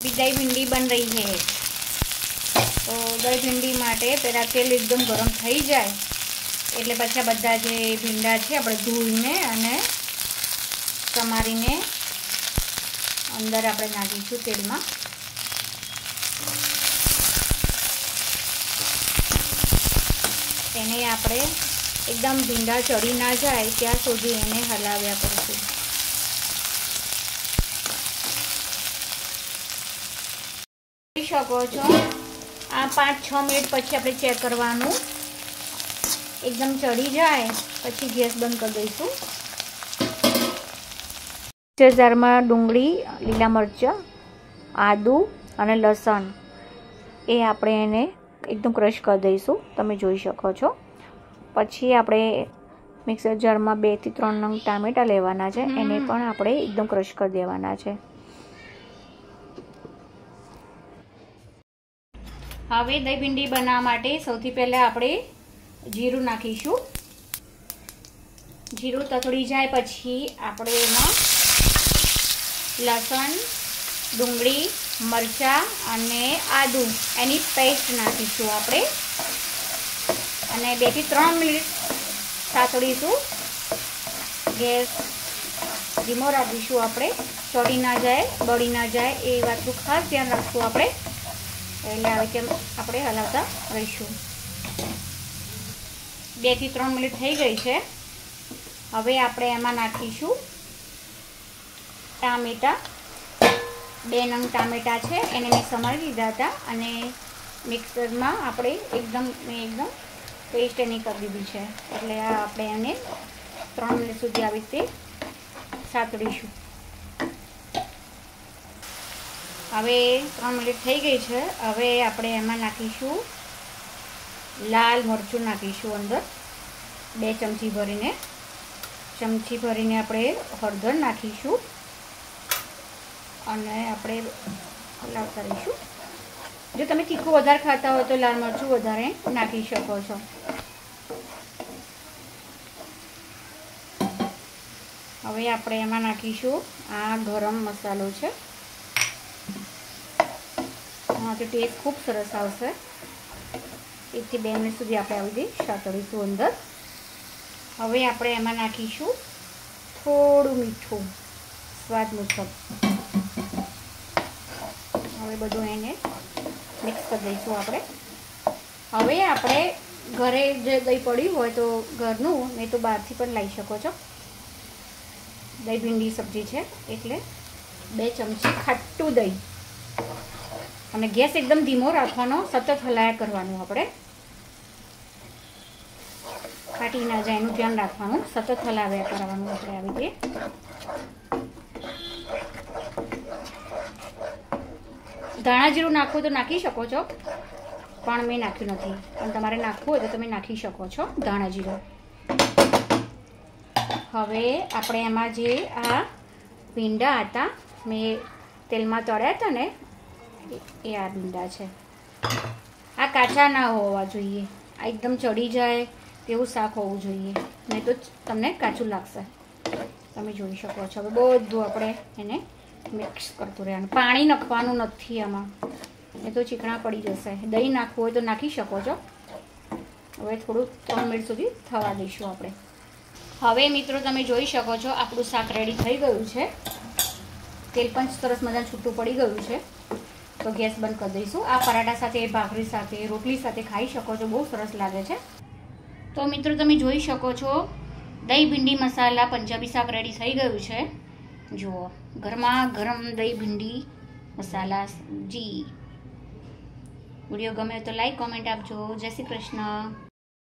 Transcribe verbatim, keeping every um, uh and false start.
दही भिंडी बन रही है। तो दही भिंडी माटे पहला तेल एकदम गरम थई जाए એટલે પછી આ બધા જે ભીંડા છે આપણે ધોઈને અને સમારીને અંદર આપણે નાખીશું તેલમાં। એને આપણે એકદમ ભીંડા ચડી ના જાય ત્યાં સુધી એને હલાવ્યા કરીશું। જોઈ શકો છો આ પાંચ છ મિનિટ પછી આપણે ચેક કરવાનું। एकदम चढ़ी जाए पछी गैस बंद कर दईशू। मिक्सर जार में डूंगળી, લીલા મરચાં, આદુ અને લસણ એ આપણે એને એકદમ ક્રશ કરી દઈશું। તમે જોઈ શકો છો। પછી આપણે મિક્સર જારમાં બે થી ત્રણ નંગ ટામેટા લેવાના છે, એને પણ આપણે એકદમ ક્રશ કરી દેવાના છે। હવે દહીં ભીંડી બનાવવા માટે સૌથી પહેલા આપણે जीरु नाखीशू। जीरु ततड़ी जाए पछी आपणे एमां लसण, डूंगળી, मरचा अने आदू एनी पेस्ट नाखीशू आपणे अने बे थी त्रण मिनिट सातळीशू। गैस धीमो राखीशू आपणे, चढ़ी ना जाए, बળી ना जाए ए वातनुं खास ध्यान राखशुं आपणे। એટલે આવી તેમ આપણે હલાવતા રહીશું। બે થી ત્રણ મિનિટ થઈ ગઈ છે। હવે આપણે એમાં નાખીશું ટામેટા। બે નંગ ટામેટા છે એને મેં સમારી લીધા હતા અને મિક્સરમાં આપણે એકદમ મેં એકદમ પેસ્ટ એની કરી દીધી છે। એટલે આ આપણે એને ત્રણ મિનિટ સુધી આવી રીતે સાતળીશું। હવે ત્રણ મિનિટ થઈ ગઈ છે। હવે આપણે એમાં નાખીશું लाल मरचुं नाखीशुं अंदर बे चमची भरीने। चमची भरीने आपणे हळदर नाखीशुं अने आपणे हलावता रहीशुं। जो तमे तीखुं वधारे खाता हो तो लाल मरचुं वधारे नाखी शको छो। हवे आपणे एमां नाखीशुं आ गरम मसालो छे। आमांथी टेस्ट खूब सरस आवशे। एक थी बे मिनिट सुधी आपणे आ बधी सातळीशुं अंदर। हवे आपणे एमां नाखीशुं थोडुं मीठुं स्वाद मुजब। हवे बधुं एने मिक्स करी दईशुं आपणे। हवे आपणे घरे जे दही पड्युं होय तो घरनुं नहीं तो बहारथी पण लई शको छो। दही भींडी सब्जी छे એટલે બે ચમચી ખાટું દહીં અને ગેસ એકદમ ધીમો રાખવાનો, સતત હલાયા કરવાનું। આપણે ફાટી ના જાય એનું ધ્યાન રાખવાનું, સતત હલાવ્યા કરવાનું આપણે આવી રીતે। ધાણા જીરું નાખવું તો નાખી શકો છો, પણ મેં નાખ્યું નથી, પણ તમારે નાખવું હોય તો તમે નાખી શકો છો ધાણા જીરું। હવે આપણે એમાં જે આ ભીંડા હતા મેં તેલમાં તળ્યા હતા ને એ આ ભીંડા છે। આ કાચા ના હોવા જોઈએ, આ એકદમ ચડી જાય તેવું શાક હોવું જોઈએ, નહીં તો તમને કાચું લાગશે। તમે જોઈ શકો છો। હવે બધું આપણે એને મિક્સ કરતું રહેવાનું। પાણી નાખવાનું નથી આમાં, એ તો ચીકણા પડી જશે। દહીં નાખવું હોય તો નાખી શકો છો। હવે થોડું ત્રણ મિનિટ સુધી થવા દઈશું આપણે। હવે મિત્રો તમે જોઈ શકો છો આપણું શાક રેડી થઈ ગયું છે। તેલ પણ સરસ મજાનું છૂટું પડી ગયું છે। तो गैस बंद कर दईशुं। आ पराठा साथे, भाखरी साथे, रोटली साथे खाई शको छो, बहुत सरस लागे छे। तो मित्रों तमे जोई शको छो दही भींडी मसाला पंजाबी शाक रेडी थई गयुं छे। जुओ गरमा गरम दही भींडी मसाला जी। वीडियो गमे तो लाइक कमेंट आपजो। जय श्री कृष्ण।